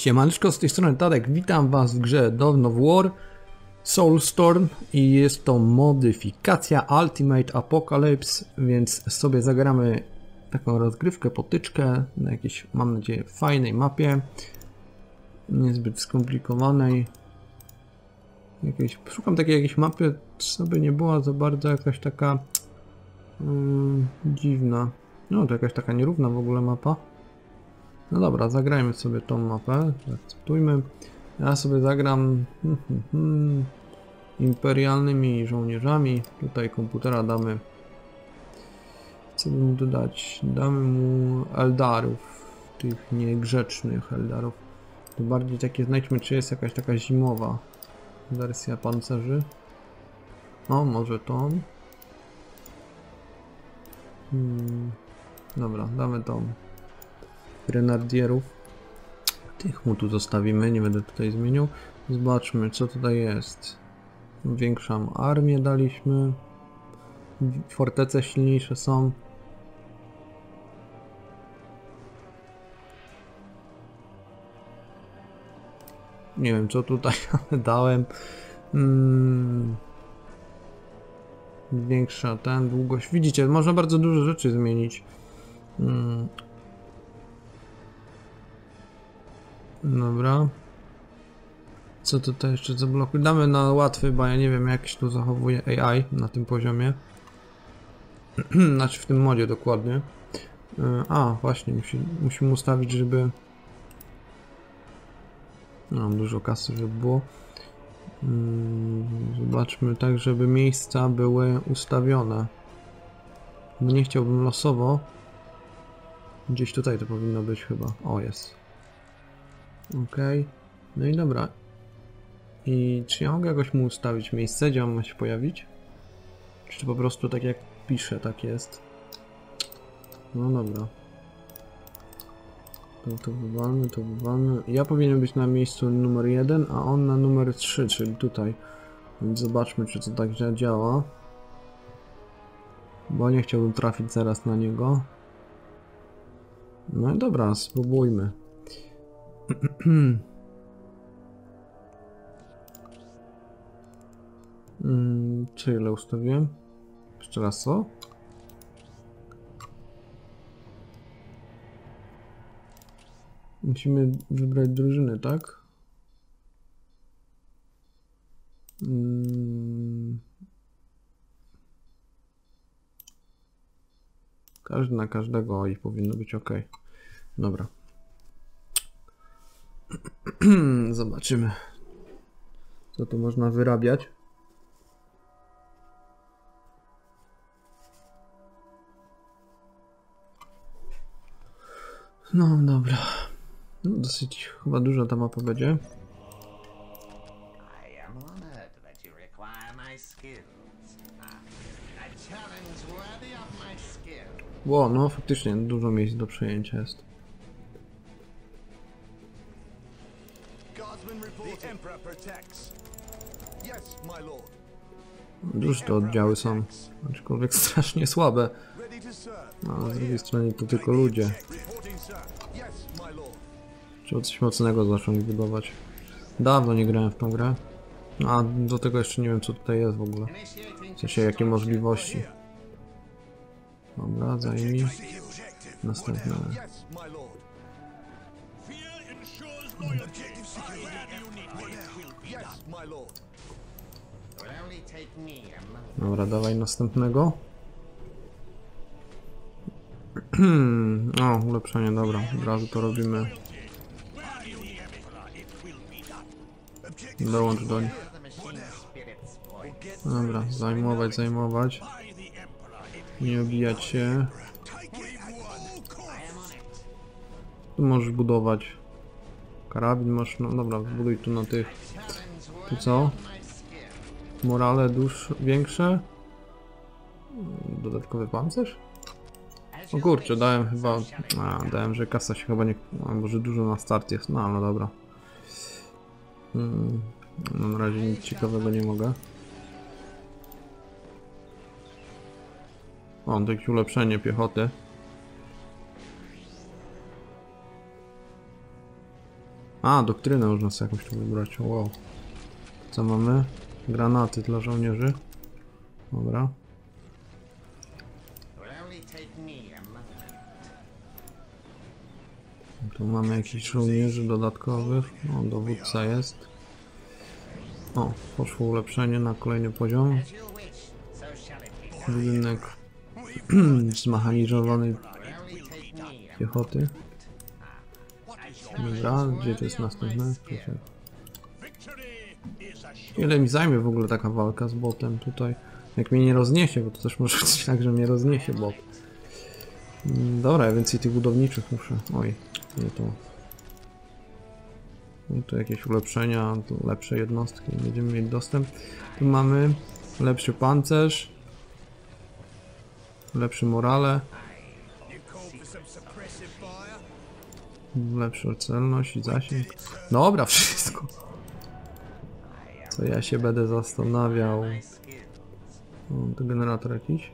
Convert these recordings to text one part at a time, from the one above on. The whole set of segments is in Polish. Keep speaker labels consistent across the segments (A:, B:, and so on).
A: Siemaneczko, z tej strony Tadek, witam was w grze Dawn of War Soulstorm i jest to modyfikacja Ultimate Apocalypse, więc sobie zagramy taką rozgrywkę, potyczkę na jakiejś, mam nadzieję, fajnej mapie, niezbyt skomplikowanej. Szukam takiej jakiejś mapy, co by nie była za bardzo jakaś taka dziwna. No to jakaś taka nierówna w ogóle mapa. No dobra, zagrajmy sobie tą mapę, zaakceptujmy. Ja sobie zagram imperialnymi żołnierzami. Tutaj komputera damy. Co by mu dodać? Damy mu Eldarów, tych niegrzecznych Eldarów. To bardziej takie, znajdźmy, czy jest jakaś taka zimowa wersja pancerzy. O, może tą. Dobra, damy tą. Grenadierów. Tych mu tu zostawimy, nie będę tutaj zmienił. Zobaczmy, co tutaj jest. Większą armię daliśmy. Fortece silniejsze są. Nie wiem, co tutaj dałem. Większa długość. Widzicie, można bardzo dużo rzeczy zmienić. Dobra. Co tutaj jeszcze zablokuj? Damy na łatwy, bo ja nie wiem, jak się tu zachowuje AI na tym poziomie. Znaczy w tym modzie dokładnie. A, właśnie, musimy ustawić, żeby... Mam dużo kasy, żeby było. Zobaczmy tak, żeby miejsca były ustawione. Nie chciałbym losowo. Gdzieś tutaj to powinno być chyba. O, jest. Okej. No i dobra. I czy ja mogę jakoś mu ustawić miejsce, gdzie on ma się pojawić? Czy to po prostu tak jak pisze, tak jest? No dobra. To wywalmy, to wywalmy. Ja powinienem być na miejscu numer 1, a on na numer 3, czyli tutaj. Więc zobaczmy, czy to tak działa. Bo nie chciałbym trafić zaraz na niego. No i dobra, spróbujmy. Czy ile ustawiłem? Jeszcze raz co? Musimy wybrać drużyny, tak? Każdy na każdego i powinno być ok. Dobra. Zobaczymy, co tu można wyrabiać. No dobra. No, dosyć chyba dużo ta mapa będzie. Ło, no faktycznie dużo miejsc do przejęcia jest. Duże te oddziały są, aczkolwiek strasznie słabe. No, z drugiej strony to tylko ludzie. Trzeba coś mocnego zacząć budować. Dawno nie grałem w tą grę. A do tego jeszcze nie wiem, co tutaj jest w ogóle. W sensie, jakie możliwości. Dobra, zajmij. Następne. Dobra, dawaj następnego. O, ulepszenie, dobra. Od razu to robimy. Dołącz do nich. Dobra, zajmować. Nie obijać się. Tu możesz budować. Karabin masz, no dobra, zbuduj tu na tych. Tu co? Morale większe? Dodatkowy pancerz? O kurczę, dałem chyba... dałem, że kasa się chyba nie... może dużo na start jest, no ale dobra. Na razie nic ciekawego nie mogę. O, to jakieś ulepszenie piechoty. A, doktrynę można sobie jakąś tu wybrać. Wow. Co mamy? Granaty dla żołnierzy. Dobra. Tu mamy jakichś żołnierzy dodatkowych. O, dowódca jest. O, poszło ulepszenie na kolejny poziom. Budynek zmechanizowanej piechoty. Dobra, gdzie to jest następne? Ile mi zajmie w ogóle taka walka z botem tutaj? Jak mnie nie rozniesie, bo to też może być tak, że mnie rozniesie bot. Dobra, ja więcej tych budowniczych muszę. Oj, nie to. No tu jakieś ulepszenia, tu lepsze jednostki, będziemy mieć dostęp. Tu mamy lepszy pancerz, lepszy morale, lepsza celność i zasięg. Dobra, wszystko. Co ja się będę zastanawiał. O, to generator jakiś.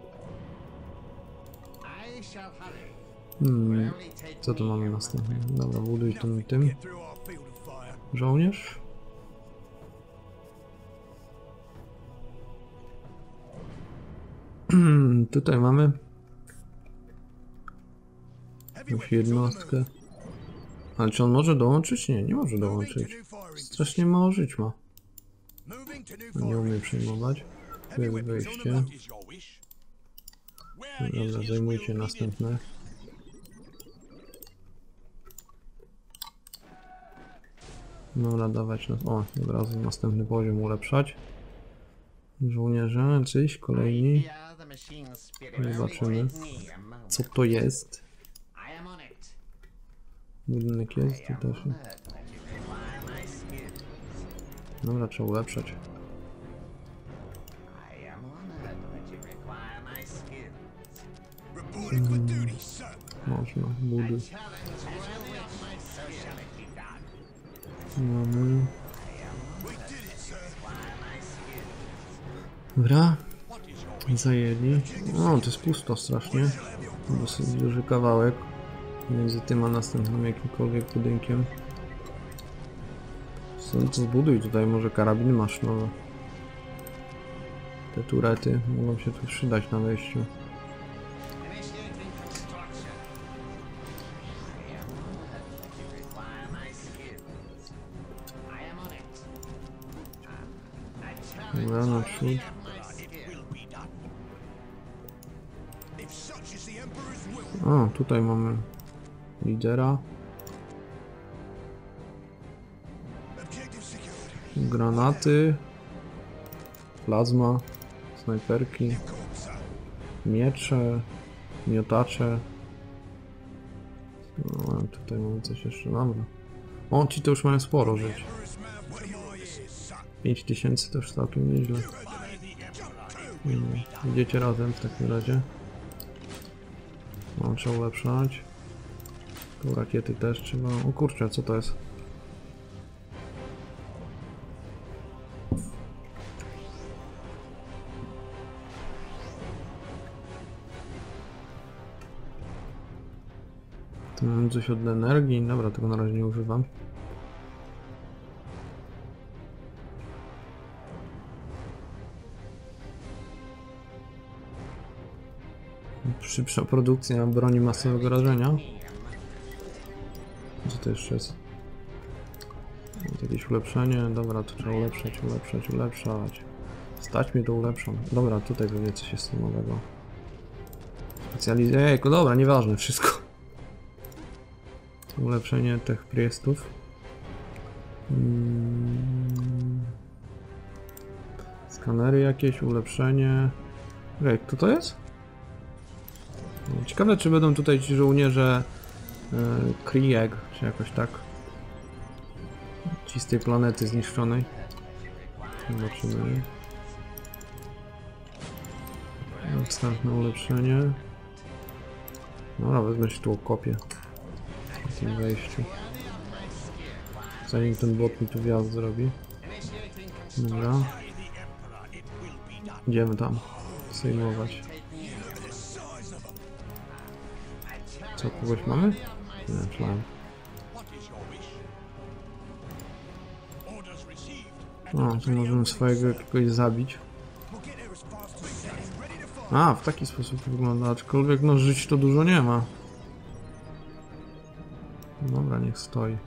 A: Co tu mamy następnie? Dobra, buduj tym. Żołnierz. Tutaj mamy jakąś jednostkę. Ale czy on może dołączyć? Nie, nie może dołączyć. Strasznie mało żyć ma. Nie umie przyjmować. Tu jest wyjście. Dobra, zajmujcie następne. Dobra, dawać nas. O, od razu następny poziom ulepszać. Żołnierze, czyś, kolejni. Zobaczymy, co to jest. Budynek jest, tu też. Dobra, trzeba ulepszać. Można, buduj. Mamy. Dobra. Zajęli. O, to jest pusto strasznie. Dosyć duży kawałek. Między tym a następnym jakimkolwiek budynkiem. Co zbuduj tutaj, może karabiny maszynowe. Te turety mogą się tu przydać na wejściu. Dobra, naprzód. O, tutaj mamy lidera. Granaty. Plazma. Snajperki. Miecze. Miotacze. No, tutaj mamy coś jeszcze. Dobra. O, ci to już mają sporo żyć. 5000 to już całkiem nieźle. Idziecie razem w takim razie. No, trzeba ulepszać. Tu rakiety też trzeba. O kurczę, co to jest? Tu mam coś od energii. Dobra, tego na razie nie używam. Szybsza produkcja broni masowego rażenia. Co to jeszcze jest? Jakieś ulepszenie. Dobra, to trzeba ulepszać. Stać mnie to ulepszam. Dobra, tutaj pewnie coś jest nowego. Specjalizacja. Ejku, dobra, nieważne, wszystko. Ulepszenie tych priestów. Skanery jakieś, ulepszenie. Ej, kto to jest? Ciekawe, czy będą tutaj ci żołnierze Krieg, czy jakoś tak. Ci z tej planety zniszczonej. Zobaczymy. Następne ulepszenie. Dobra, wezmę się tu okopię. W tym wejściu. Zanim ten bot mi tu wjazd zrobi. Dobra. Idziemy tam. Sejmować. Co, kogoś mamy? Nie, myślałem. O, tu możemy swojego jakiegoś zabić. A, w taki sposób to wygląda, aczkolwiek no żyć to dużo nie ma. Dobra, niech stoi.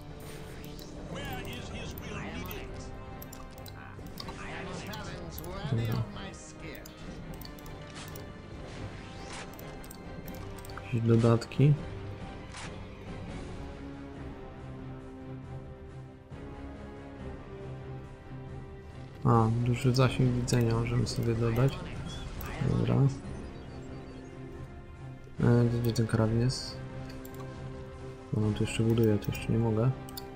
A: Dobra. Jakieś dodatki. A, duży zasięg widzenia możemy sobie dodać. Dobra. Gdzie ten karabin jest? No to jeszcze buduję, to jeszcze nie mogę.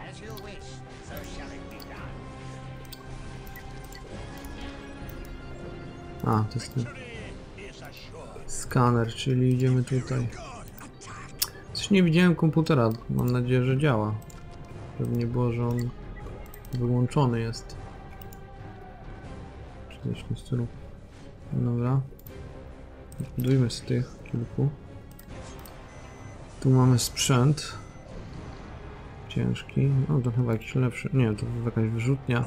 A: A, to jest ten skaner, czyli idziemy tutaj. Coś nie widziałem komputera, mam nadzieję, że działa. Żeby nie było, że on wyłączony jest. Czy coś w tym stylu. Dobra. Budujmy z tych kilku. Tu mamy sprzęt. Ciężki. No to chyba jakiś lepszy. Nie, to jakaś wyrzutnia.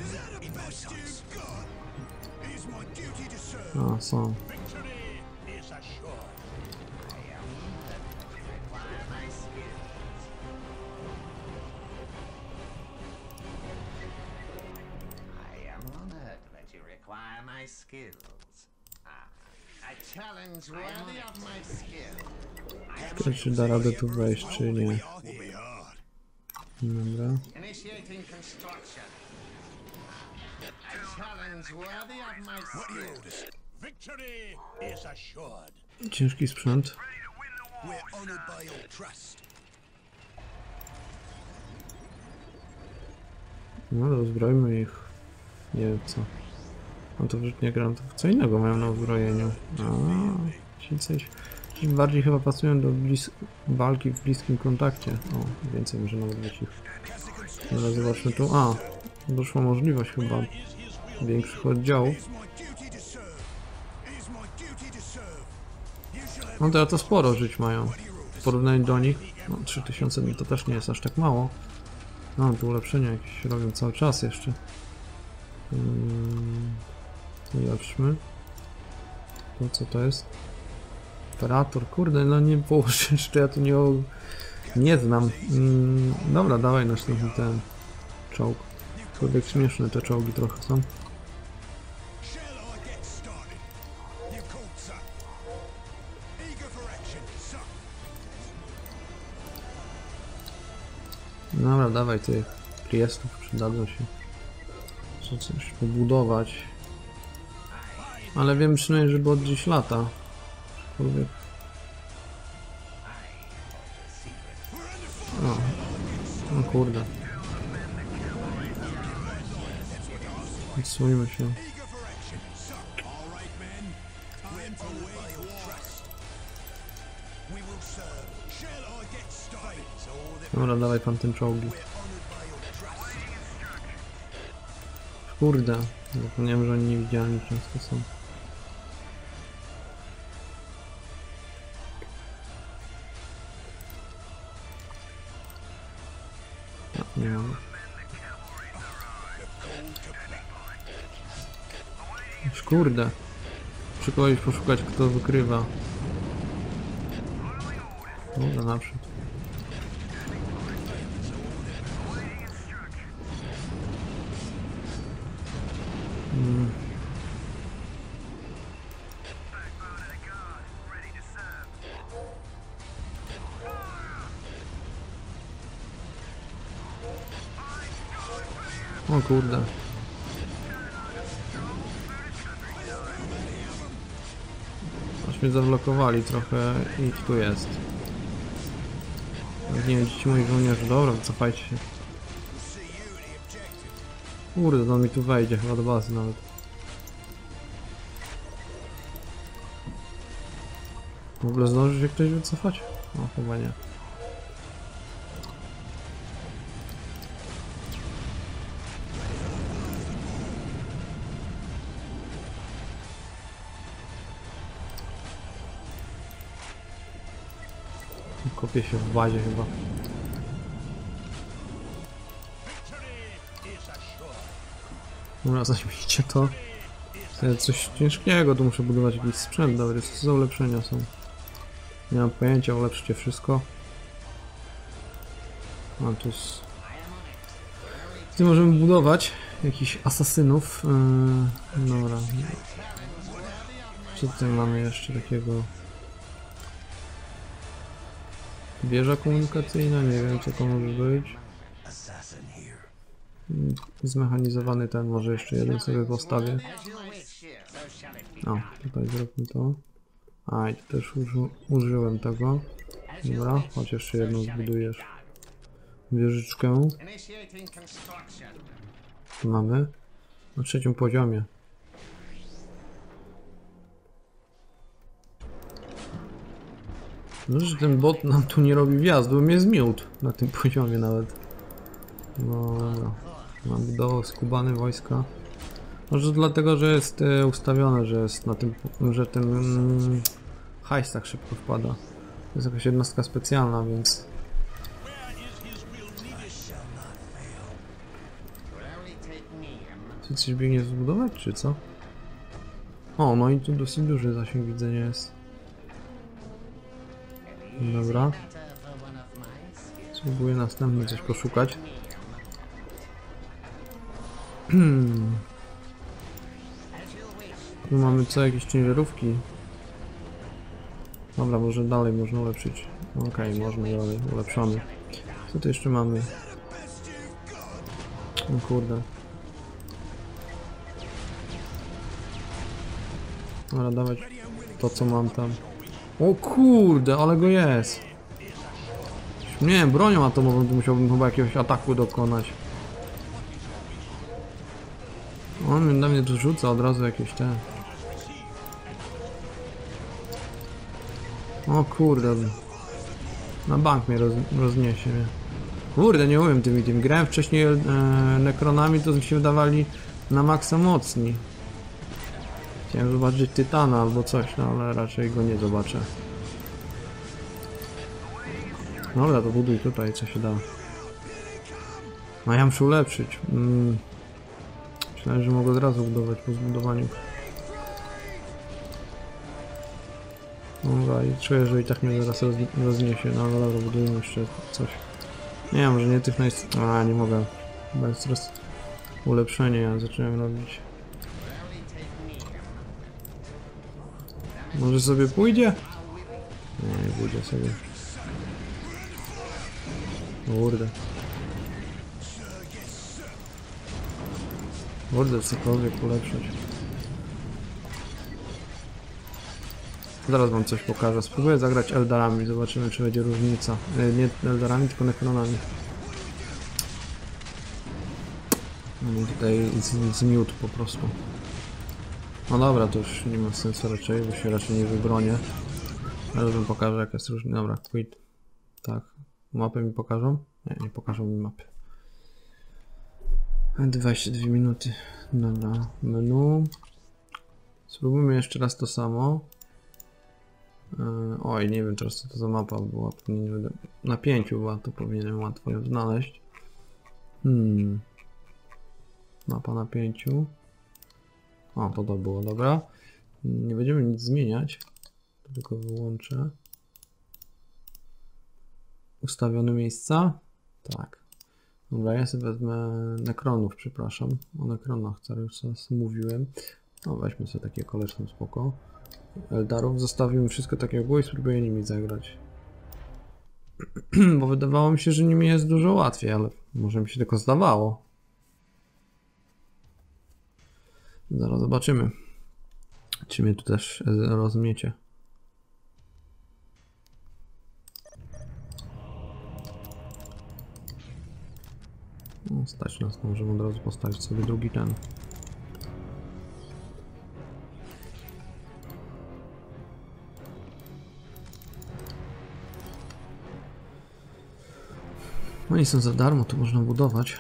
A: A, są. Ciekawe, czy da radę tu wejść, czy nie. Dobra. Ciężki sprzęt. No to uzbrojmy ich. Nie wiem co. No to wyrzutnie granatów. Co innego mają na uzbrojeniu. Ci coś bardziej chyba pasują do walki w bliskim kontakcie. O, więcej może nawet być ich. Teraz zobaczmy tu. A, doszła możliwość chyba większych oddziałów. No teraz to sporo żyć mają. W porównaniu do nich. No 3000 to też nie jest aż tak mało. No tu ulepszenia jakieś robią cały czas jeszcze. Ulepszmy. To co to jest? Operator, kurde, no nie położysz, czy ja tu nie znam. Dobra, dawaj następny ten czołg. Kurde, śmieszne te czołgi trochę są. Dobra, dawaj tych priestów, przydadzą się. Co coś pobudować. Ale wiem przynajmniej, żeby od gdzieś lata. Aczkolwiek... O kurde. Odsuńmy się. Dobra, dawaj pan ten czołgi. Kurde, zapomniałem, że oni niewidzialni często są. Nie mam. Kurde. Muszę kogoś poszukać, kto wykrywa. Dobra, naprzód. O kurde. Aż mnie zablokowali trochę i ich tu jest. Nie wiem, ci moi żołnierze. Dobra, cofajcie się. Kurde, on mi tu wejdzie chyba do bazy nawet. W ogóle zdąży się ktoś wycofać? No chyba nie. Kopię się w bazie chyba. Dobra, zaśmiejcie to. Coś ciężkiego, tu muszę budować jakiś sprzęt, dobra, co za ulepszenia są. Nie mam pojęcia, ulepszcie wszystko. A tu jest... Tu możemy budować jakichś asasynów. Dobra. Co tutaj mamy jeszcze takiego? Wieża komunikacyjna, nie wiem co to może być. Zmechanizowany ten, może jeszcze jeden sobie postawię. O, tutaj zróbmy to. A, i tu też użyłem tego. Dobra, chodź jeszcze jedną zbudujesz. Wieżyczkę. Tu mamy. Na 3. poziomie. No, że ten bot nam tu nie robi wjazdu, mnie zmiótł na tym poziomie nawet. No dobra. Mam budował skubany wojska. Może dlatego, że jest ustawione, że jest na tym, że ten hajs tak szybko wpada. To jest jakaś jednostka specjalna, więc... Czy coś biegnie zbudować, czy co? O, no i tu dosyć duży zasięg widzenia jest. Dobra. Spróbuję następnie coś poszukać. Tu mamy co, jakieś ciężarówki. Dobra, może dalej można ulepszyć. Okej, można dalej, ulepszamy. Co tu jeszcze mamy? O kurde. Dobra, dawać to co mam tam. O kurde, ale go jest. Nie wiem, bronią atomową to musiałbym chyba jakiegoś ataku dokonać. On na mnie tu rzuca od razu jakieś te. O kurde. Na bank mnie rozniesie. Mnie. Kurde, nie umiem tym. Grałem wcześniej nekronami, to mi się wydawali na maksa mocni. Chciałem zobaczyć Tytana albo coś, no ale raczej go nie zobaczę. Dobra, to buduj tutaj, co się da. No ja muszę ulepszyć. Myślałem, że mogę od razu budować po zbudowaniu. Dobra, i czuję, że i tak mnie zaraz rozniesie. No ale dobra, budujemy jeszcze coś. Nie wiem, może nie tych A, nie mogę. Chyba jest teraz ulepszenie, ja zacząłem robić. Może sobie pójdzie? Nie, pójdzie sobie. Kurde. Kurde, cokolwiek ulepszyć. Zaraz wam coś pokażę. Spróbuję zagrać Eldarami, zobaczymy czy będzie różnica. Nie Eldarami, tylko Necronami. Tutaj zmiótł po prostu. No dobra, to już nie ma sensu raczej, bo się raczej nie wybronię. Ale wam pokażę jaka jest różnica. Dobra, quit. Tak. Mapę mi pokażą? Nie, nie pokażą mi mapy. 22 minuty. Dobra, menu. Spróbujmy jeszcze raz to samo. Oj, nie wiem teraz co to za mapa była. Na 5 była, to powinienem łatwo ją znaleźć. Mapa na 5. O, to było, dobra. Nie będziemy nic zmieniać. Tylko wyłączę. Ustawione miejsca? Tak. Dobra, ja sobie wezmę nekronów, przepraszam. O nekronach cały czas mówiłem. No weźmy sobie takie koleżne spoko. Eldarów zostawimy wszystko tak jak było i spróbuję nimi zagrać. Bo wydawało mi się, że nimi jest dużo łatwiej, ale może mi się tylko zdawało. Zaraz zobaczymy. Czy mnie tu też rozmiecie. No, stać nas, to możemy od razu postawić sobie drugi ten. Oni są za darmo, to można budować.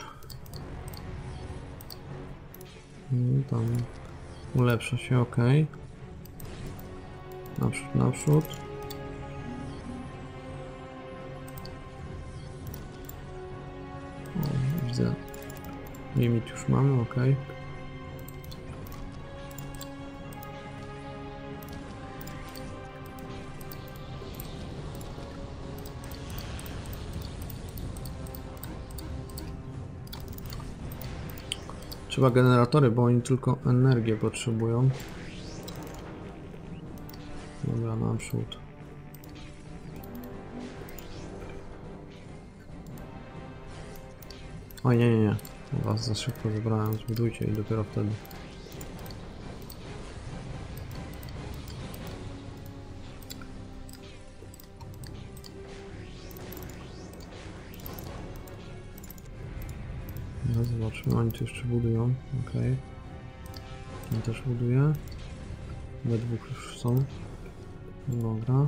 A: Tam ulepsza się, ok. Naprzód, naprzód. O, widzę. Limit już mamy, ok. Trzeba generatory, bo oni tylko energię potrzebują. Dobra, naprzód. Oj, nie. Was za szybko zabrałem, zbudujcie i dopiero wtedy. No zobaczmy, oni tu jeszcze budują, okej. Ten też buduje. We dwóch już są. Dobra.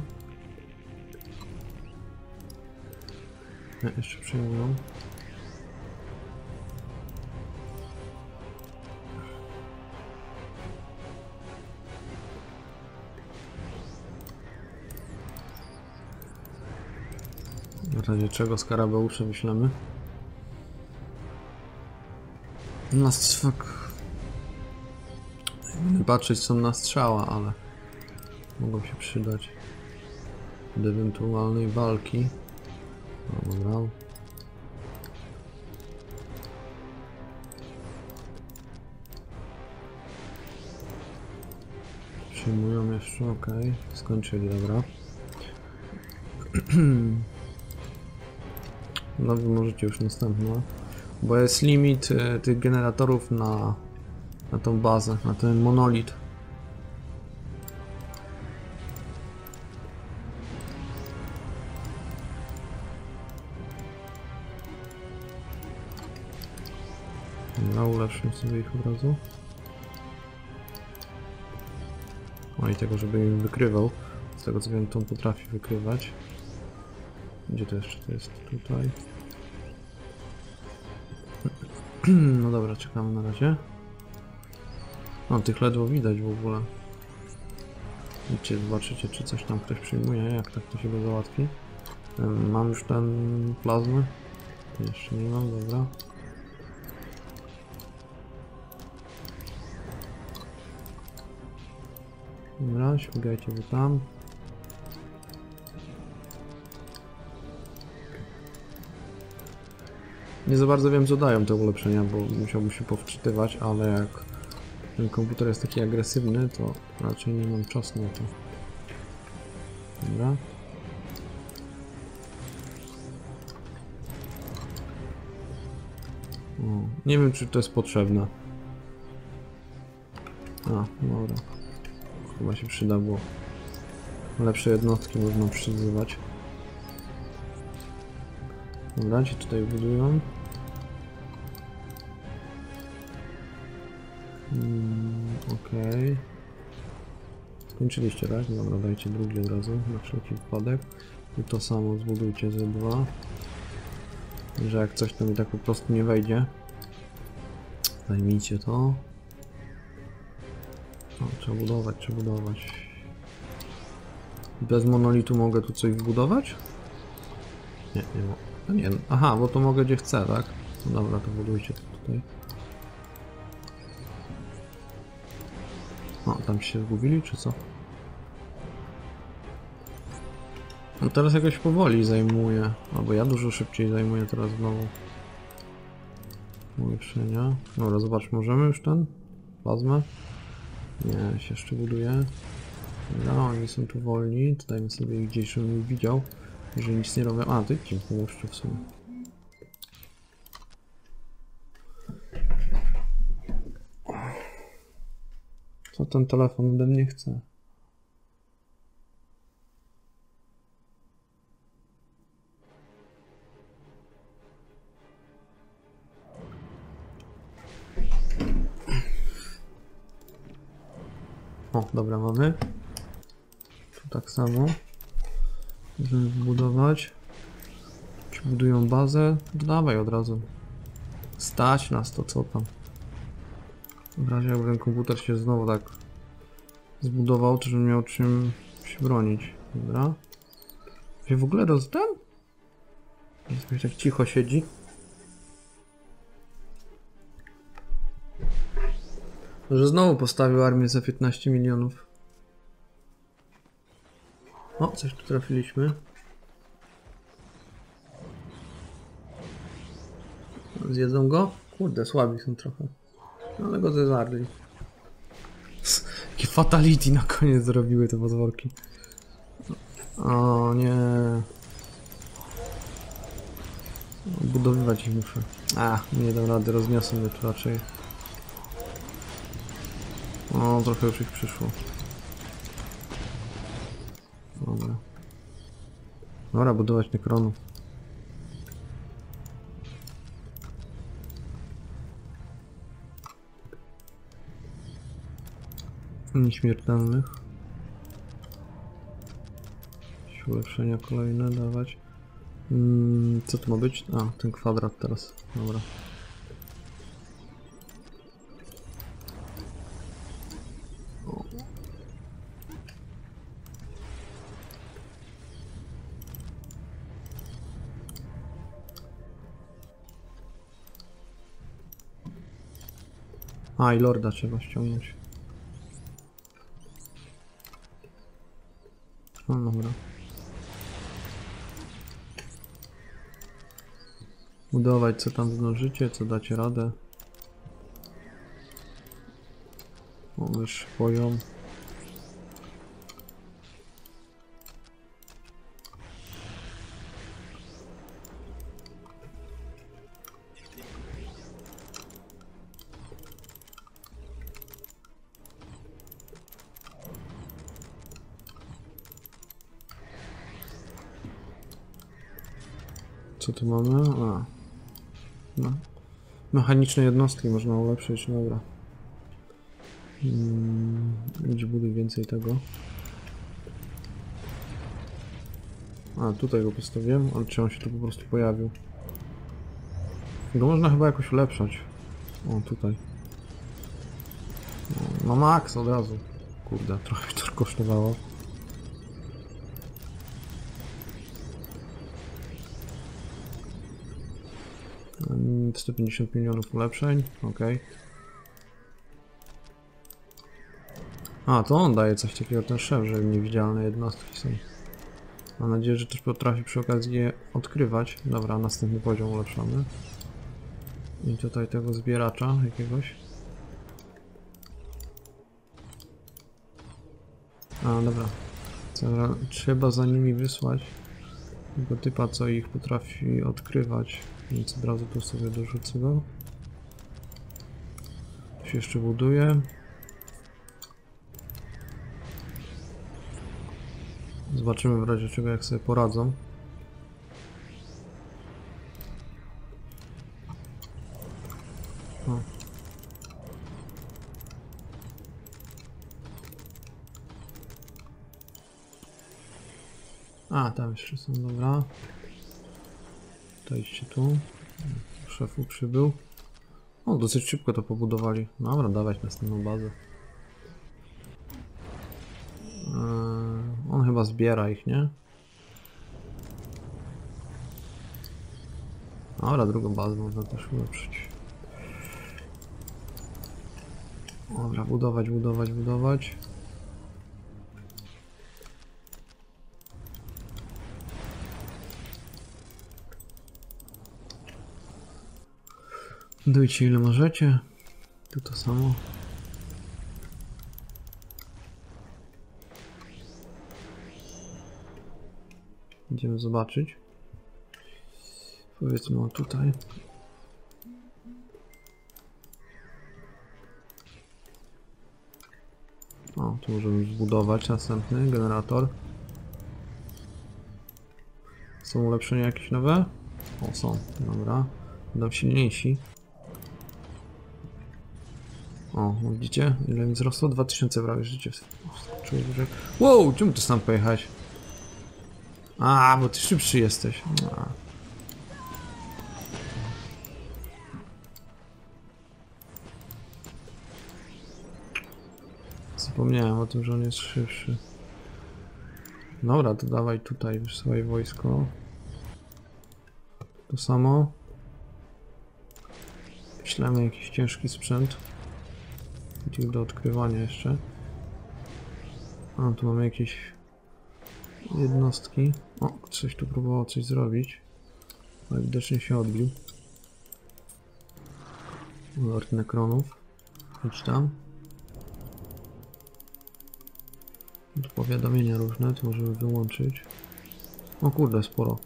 A: Nie, jeszcze przyjmują. W razie czego skarabeusze wyślemy. Na fuck. Jakby nie patrzeć, są na strzała, ale mogą się przydać do ewentualnej walki. No, dobra. Przyjmują jeszcze, okej. Skończyli, dobra. No wy możecie już następną. Bo jest limit tych generatorów na tą bazę, na ten monolit. Dobra, ulepszymy sobie ich od razu. O, i tego, żeby im wykrywał. Z tego co wiem, to on potrafi wykrywać. Gdzie to jeszcze to jest? Tutaj. No dobra, czekamy na razie. No, tych ledwo widać w ogóle. Idźcie, zobaczycie, czy coś tam ktoś przyjmuje, jak tak to się go załatwi. Mam już ten plazmy? Jeszcze nie mam, dobra. Dobra, śmigajcie wy tam. Nie za bardzo wiem, co dają te ulepszenia, bo musiałbym się powczytywać, ale jak ten komputer jest taki agresywny, to raczej nie mam czasu na to. Dobra. O, nie wiem, czy to jest potrzebne. A, dobra. Chyba się przyda, bo lepsze jednostki można przyzywać. Dobra, ci tutaj budują. Okej. Skończyliście, tak? Dobra, dajcie drugi od razu, na wszelki wypadek. I to samo zbudujcie ze dwa. Że jak coś to mi tak po prostu nie wejdzie. Zajmijcie to. O, trzeba budować, trzeba budować. Bez monolitu mogę tu coś wbudować? Nie, nie mogę. No nie, aha, bo to mogę gdzie chcę, tak? No dobra, to budujcie to tutaj. O, tam się zgubili, czy co? No teraz jakoś powoli zajmuję. Albo ja dużo szybciej zajmuję teraz znowu. Ulepszenia. Dobra, zobacz, możemy już ten? Plazmę? Nie, się jeszcze buduje. No, oni są tu wolni. To dajmy sobie ich gdzieś, żebym ich widział. Że nic nie robią. A, ty kim pomóżcie w sumie. Co ten telefon ode mnie chce? O, dobra, mamy. Tu tak samo. Możemy wybudować. Ci budują bazę. Dawaj od razu. Stać nas to, co tam. W razie jakby ten komputer się znowu tak zbudował, to żebym miał czym się bronić. Dobra. Się w ogóle rozdam? Jakoś tak cicho siedzi. Że znowu postawił armię za 15 milionów. O, coś tu trafiliśmy. Zjedzą go? Kurde, słabi są trochę. Ale go zezarli. Jakie fatality na koniec zrobiły te potworki. O nie. Budowywać ich muszę. Nie dam rady, rozniosę mnie tu raczej. O, trochę już ich przyszło. Dobra. Dobra, budować nekronów. Nieśmiertelnych. Ulepszenia kolejne dawać. Co to ma być? Ten kwadrat teraz. Dobra. I lorda trzeba ściągnąć. No dobra. Budować co tam zdążycie, co dacie radę. O, już poziom. Co tu mamy? No. Mechaniczne jednostki można ulepszyć, dobra. Idź buduj więcej tego. Tutaj go postawiłem, ale czy on się tu po prostu pojawił? Go można chyba jakoś ulepszać. O, tutaj. No max od razu. Kurde, trochę to kosztowało. 150 milionów ulepszeń, ok. To on daje coś takiego, ten szef, że niewidzialne jednostki są. Mam nadzieję, że też potrafi przy okazji je odkrywać. Dobra, następny poziom ulepszamy. I tutaj tego zbieracza jakiegoś. Dobra. Trzeba za nimi wysłać tego typa, co ich potrafi odkrywać. Więc od razu tu sobie dorzucę go. Tu się jeszcze buduje. Zobaczymy w razie czego jak sobie poradzą. Tam jeszcze są, dobra. To idźcie tu. Szefu przybył. Dosyć szybko to pobudowali. Dobra, dawać następną bazę. On chyba zbiera ich, nie? Dobra, drugą bazę można też ulepszyć. Dobra, budować. Budujcie ile możecie. Tu to samo. Idziemy zobaczyć. Powiedzmy tutaj. Tu możemy zbudować następny generator. Są ulepszenia jakieś nowe? Są, dobra. Będą silniejsi. Widzicie? Ile mi wzrosło? 2000 prawie życie. Wow, czemu ty sam pojechałeś? Bo ty szybszy jesteś. Zapomniałem o tym, że on jest szybszy. Dobra, to dawaj tutaj swoje wojsko. To samo. Wyślemy jakiś ciężki sprzęt. Do odkrywania jeszcze. Tu mamy jakieś jednostki. Coś tu próbowało coś zrobić. Ale widocznie się odbił. Lord Nekronów. Idź tam. Tu powiadomienia różne, to możemy wyłączyć. O kurde, sporo.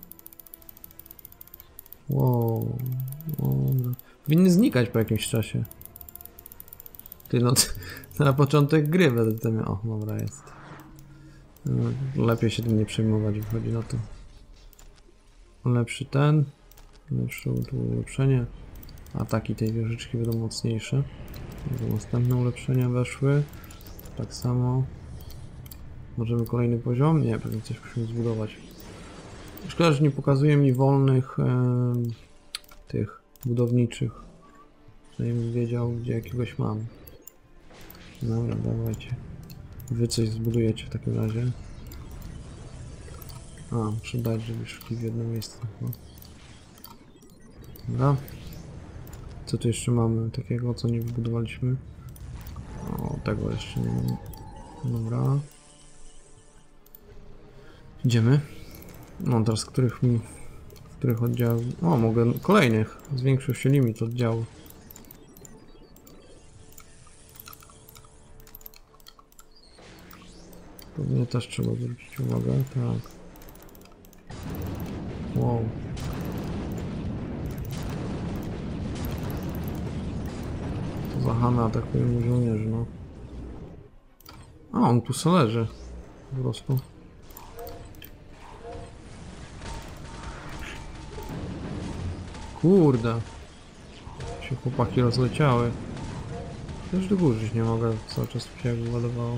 A: Wow. Powinny znikać po jakimś czasie. Ty no, na początek gry będę tam miał. O, dobra, jest. Lepiej się tym nie przejmować, wychodzi na to. Lepszy ten. Lepsze ulepszenie. Ataki tej wieżyczki będą mocniejsze. Następne ulepszenia weszły. Tak samo. Możemy kolejny poziom? Nie, pewnie coś musimy zbudować. Szkoda, że nie pokazuje mi wolnych tych budowniczych. Żebym wiedział, gdzie jakiegoś mam. Dobra, dawajcie. Wy coś zbudujecie w takim razie. A, muszę dać, żeby szli w jedno miejsce. No. Dobra. Co tu jeszcze mamy takiego, co nie wybudowaliśmy? O, tego jeszcze nie mamy. Dobra. Idziemy. No teraz których oddziałów? O, mogę kolejnych. Zwiększył się limit oddziału. Pewnie też trzeba zwrócić uwagę, tak. Wow. To Zahana atakuje mu żołnierzy, no. A, on tu se leży. Po prostu. Kurde. Się chłopaki rozleciały. Też do góry nie mogę, cały czas się jakby ładowało.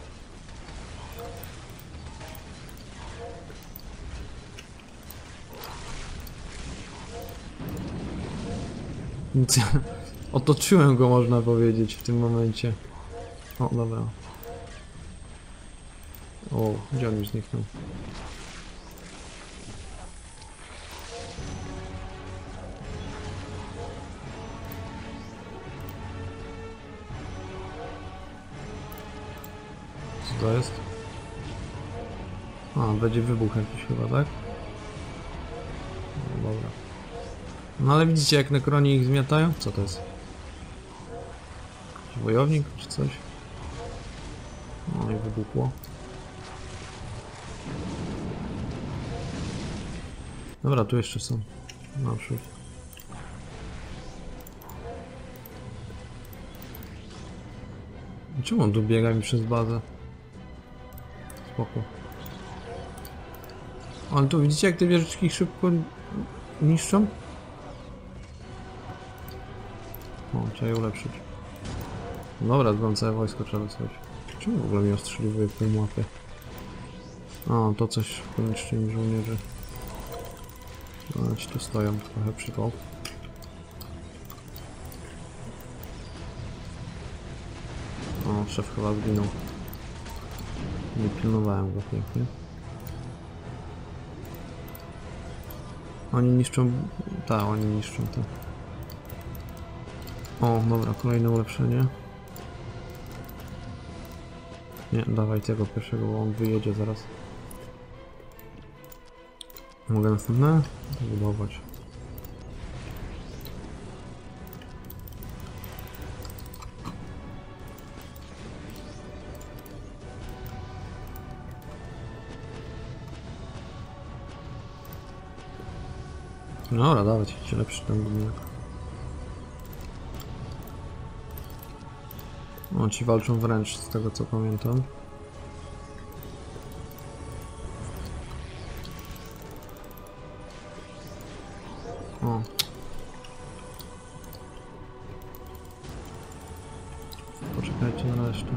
A: Nic. Otoczyłem go, można powiedzieć, w tym momencie. O, dobra. O, gdzie on już zniknął? Co to jest? A, będzie wybuch jakiś chyba, tak? No, dobra. No ale widzicie, jak nekroni ich zmiatają? Co to jest? Jakiś wojownik czy coś? No i wybuchło. Dobra, tu jeszcze są. Naprzód. Czemu on tu biega mi przez bazę? Spoko. Ale tu widzicie, jak te wieżyczki szybko niszczą? O, trzeba je ulepszyć. Dobra, mam całe wojsko, trzeba wysłać. Czemu w ogóle mi ostrzeliwuje pół mapy? A, to coś poniszczy mi żołnierzy. No, ci tu stoją, trochę przypał. O, szef chyba zginął. Nie pilnowałem go pięknie. Oni niszczą... Tak, oni niszczą to. O, dobra, kolejne ulepszenie. Nie, dawaj tego pierwszego, bo on wyjedzie zaraz. Mogę następne? Budować. Dobra, dawać ci lepszy ten budynek. O, ci walczą wręcz, z tego co pamiętam. O. Poczekajcie na resztę.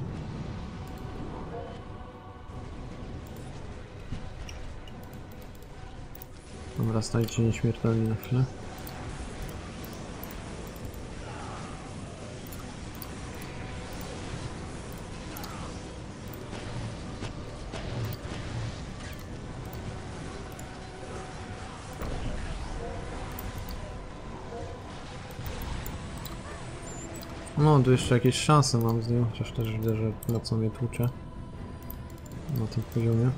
A: Dobra, stajcie nieśmiertelni na chwilę. No, tu jeszcze jakieś szanse mam z nim, chociaż też widzę, że mocno mnie tłucze na tym poziomie.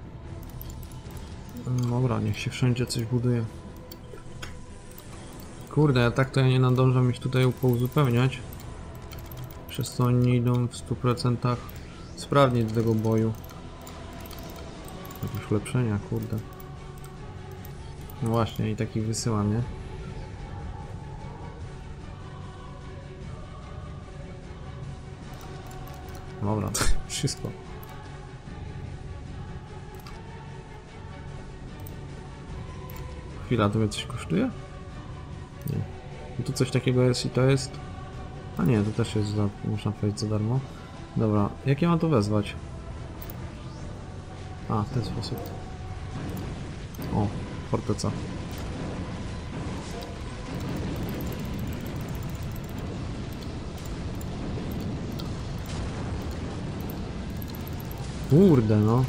A: Dobra, niech się wszędzie coś buduje. Kurde, ja tak to ja nie nadążam ich tutaj pouzupełniać. Przez co oni nie idą w 100% sprawnie do tego boju. Jakieś ulepszenia, kurde. No właśnie, i takich wysyłam, nie? Dobra, to wszystko. Chwila, to mnie coś kosztuje? Nie. I tu coś takiego jest i to jest... A nie, to też jest za... można powiedzieć za darmo. Dobra, jak ja mam to wezwać? A, w ten sposób. O, forteca. Kurde, no.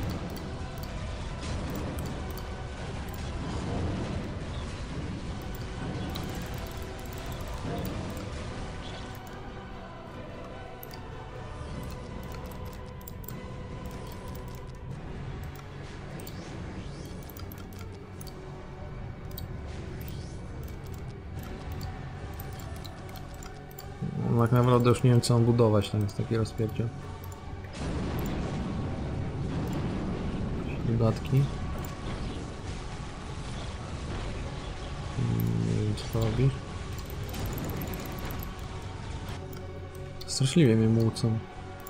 A: Tak naprawdę już nie wiem co mam budować, tam jest taki rozpierdziel. Dodatki. Nie wiem co to robi. Straszliwie mnie młócą.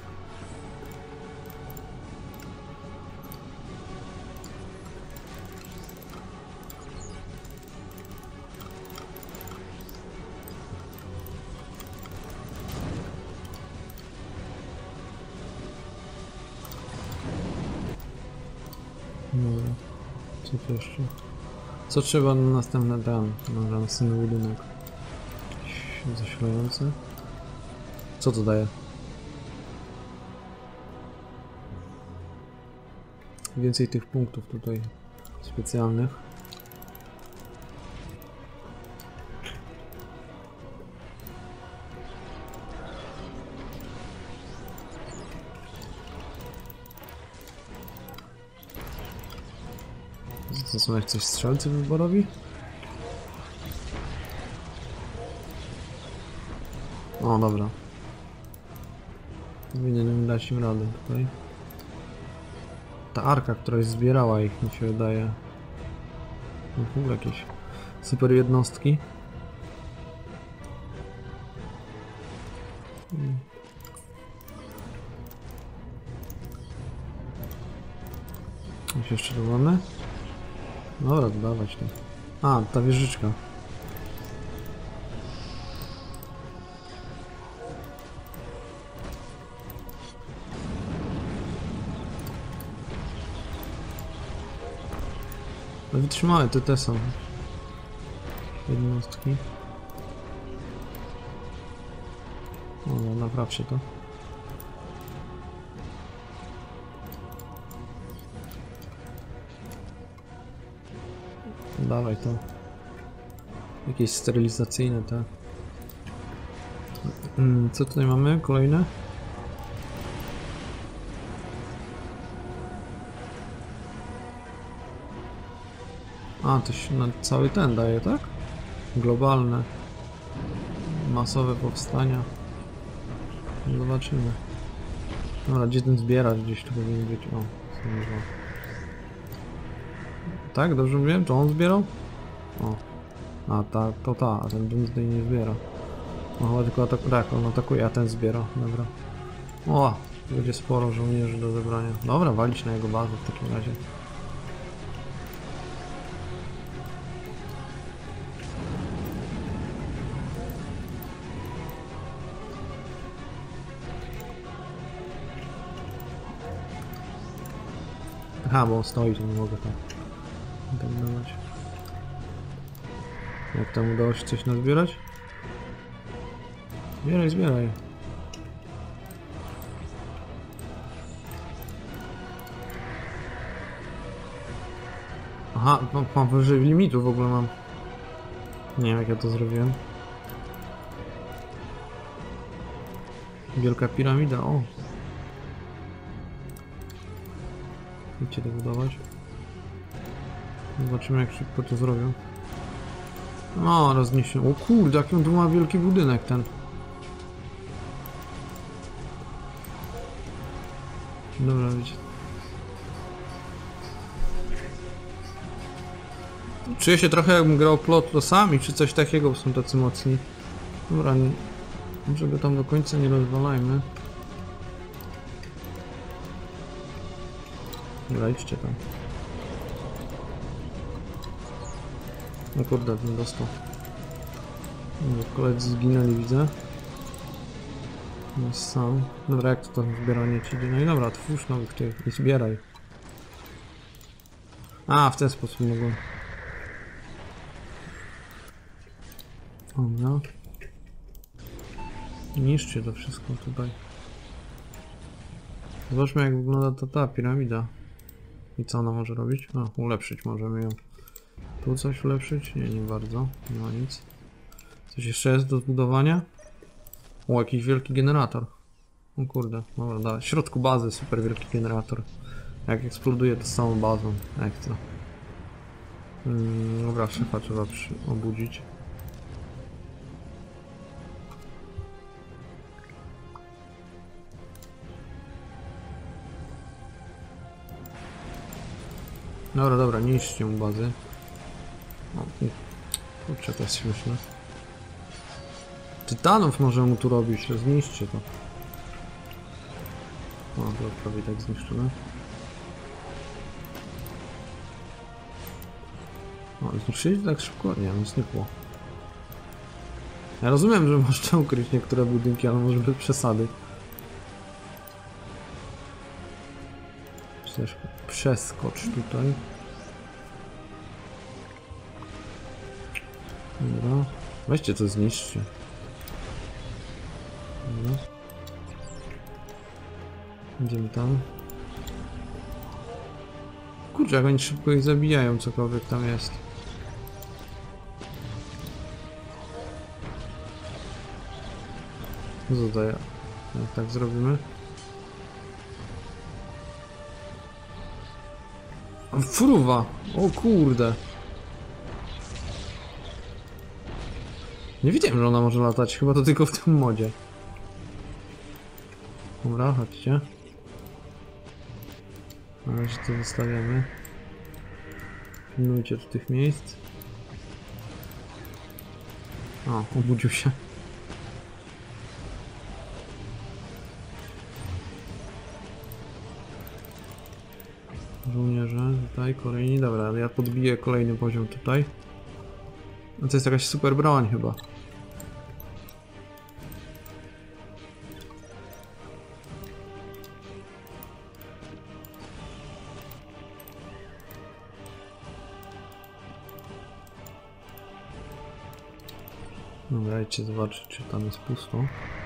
A: Dobra, co tu jeszcze? Co trzeba na następny dan? Na następny budynek? Zasilający? Co to daje? Więcej tych punktów tutaj specjalnych. To są jakieś strzelcy wyborowi? O, dobra. Powinienem dać im radę tutaj. Ta arka, któraś zbierała ich, mi się wydaje. No, w ogóle jakieś super jednostki. Coś jeszcze tu mamy? Dobra, dodawać to. A, ta wieżyczka. No wytrzymałe te są. Jednostki. No, naprawcie to. Dawaj to. Jakieś sterylizacyjne te. Co tutaj mamy? Kolejne? A, to się na cały ten daje, tak? Globalne. Masowe powstania. Zobaczymy. Dobra, gdzie ten zbieracz? Gdzieś tu powinien być. O, są dwa. Tak? Dobrze mówiłem? Czy on zbierał? O. A, a ten Doomsday nie zbiera. No chyba tylko tak, on atakuje, a ten zbiera. Dobra. O, będzie sporo żołnierzy do zebrania. Dobra, walić na jego bazę w takim razie. Aha, bo on stoi, to nie mogę tam dawać. Jak tam udało się coś nazbierać? Zbieraj, zbieraj. Aha, mam wyżej limitu w ogóle mam. Nie wiem jak ja to zrobiłem. Wielka piramida, o. Idźcie to budować. Zobaczymy jak szybko to zrobią. O, rozniesiony. O kurde, jaki on tu ma wielki budynek ten. Dobra, wiecie. Czuję się trochę jakbym grał plot losami, czy coś takiego, bo są tacy mocni. Dobra, nie, może go tam do końca nie rozwalajmy. Dobra, idźcie tam. No kurde, ten dostał. Koledzy zginęli, widzę. Jest sam. Dobra, jak to zbieranie ci idzie? No i dobra, twórz nowych tych i zbieraj. A, w ten sposób mogą. Dobra. Niszczy to wszystko tutaj. Zobaczmy, jak wygląda ta piramida. I co ona może robić? A, ulepszyć możemy ją. Tu coś ulepszyć? Nie, nie bardzo. Nie ma nic. Coś jeszcze jest do zbudowania? O, jakiś wielki generator. O kurde, dobra, da. W środku bazy super wielki generator. Jak eksploduje, to z całą bazą. Jak to? Dobra, szefa trzeba obudzić. Dobra, dobra, niszczcie mu bazy. O, kurczę, to jest śmieszne. Tytanów możemy mu tu robić, zniszczcie to. O, to prawie tak zniszczone. O, zniszczyli tak szybko? Nie, no znikło. Ja rozumiem, że można ukryć niektóre budynki, ale może bez przesady. Przeskocz tutaj. Dobra. Weźcie to zniszczcie. Dobra. Idziemy tam. Kurczę, jak oni szybko ich zabijają, cokolwiek tam jest. Zadaję. Jak tak zrobimy? Fruwa! O kurde! Nie wiedziałem, że ona może latać, chyba to tylko w tym modzie. Dobra, chodźcie. Na razie to zostawiamy. Pilnujcie do tych miejsc. O, obudził się. Żołnierze, tutaj kolejni, dobra, ale ja podbiję kolejny poziom tutaj. No to jest jakaś super broń chyba. Dobra, dajcie zobaczyć, czy tam jest pusto.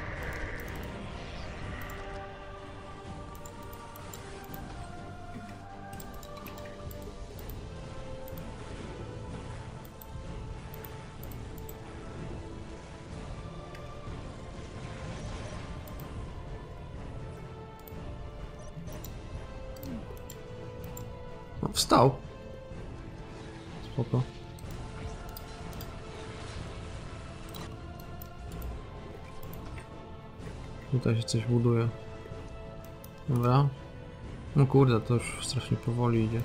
A: O, wstał. Spoko. Tutaj się coś buduje. Dobra. No kurde, to już strasznie powoli idzie.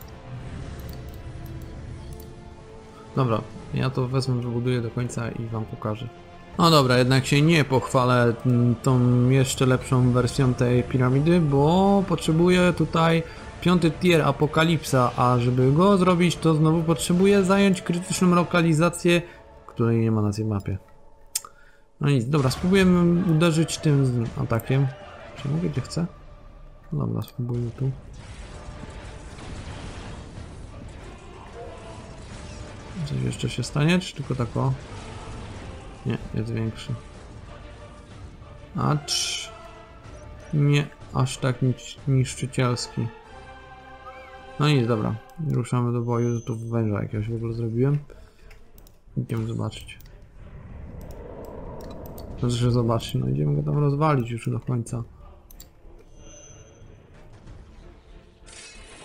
A: Dobra, ja to wezmę, wybuduję do końca i wam pokażę. No dobra, jednak się nie pochwalę tą jeszcze lepszą wersją tej piramidy, bo potrzebuję tutaj 5. tier Apokalipsa, a żeby go zrobić, to znowu potrzebuję zająć krytyczną lokalizację, której nie ma na tej mapie. No nic, dobra, spróbujemy uderzyć tym atakiem. Czy mogę, gdzie chcę? No dobra, spróbuję tu. Coś jeszcze się stanie, czy tylko tak o? Nie, jest większy. Acz. Nie, aż tak niszczycielski. No nic, dobra. Ruszamy do boju, tu węża jakiegoś w ogóle zrobiłem. Idziemy zobaczyć. Proszę zobaczyć, no idziemy go tam rozwalić już do końca.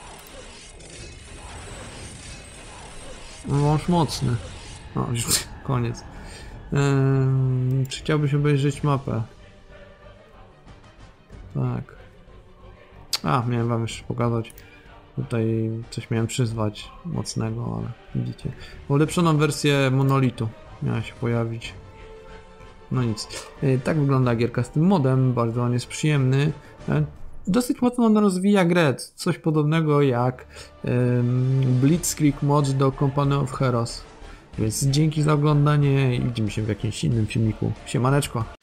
A: Wąż mocny. O, już koniec. Czy chciałbyś obejrzeć mapę? Tak. Miałem wam jeszcze pokazać. Tutaj coś miałem przyzwać mocnego, ale widzicie. Ulepszoną wersję monolitu miała się pojawić. No nic. Tak wygląda gierka z tym modem, bardzo on jest przyjemny. Dosyć mocno on rozwija grę, coś podobnego jak Blitzkrieg mod do Company of Heroes. Więc dzięki za oglądanie i widzimy się w jakimś innym filmiku. Siemaneczko!